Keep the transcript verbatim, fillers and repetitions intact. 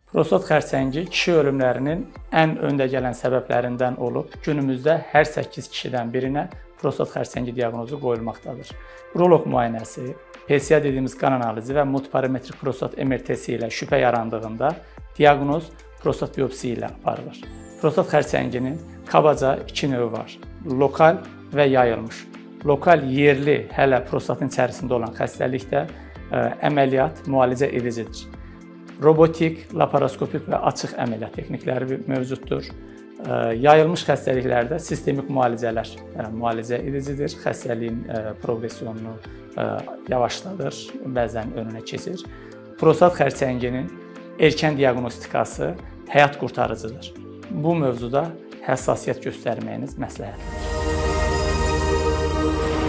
Prostat xərçəngi kişi ölümlərinin ən öndə gələn səbəblərindən olub, günümüzdə hər səkkiz kişidən birinə prostat xərçəngi diaqnozu qoyulmaqdadır. Uroloq müayinəsi, P S A dediyimiz qan analizi və multiparametrik prostat M R T-si ilə şübhə yarandığında diaqnoz prostat biopsisi ilə aparılır. Prostat xərçənginin kabaca iki növü var: lokal və yayılmış. Lokal yerli, hələ prostatın içərisində olan xəstəlikdə ə, əməliyyat müalicə edicidir. Robotik, laparoskopik və açıq əməliyyat texnikləri mövcuddur. Yayılmış xəstəliklərdə sistemik müalicələr müalicə edicidir. Xəstəliyin progressionunu yavaşladır, bəzən önünə keçir. Prostat xərçənginin erkən diaqnostikası həyat qurtarıcıdır. Bu mövzuda həssasiyyət göstərməyiniz məsləhətlidir.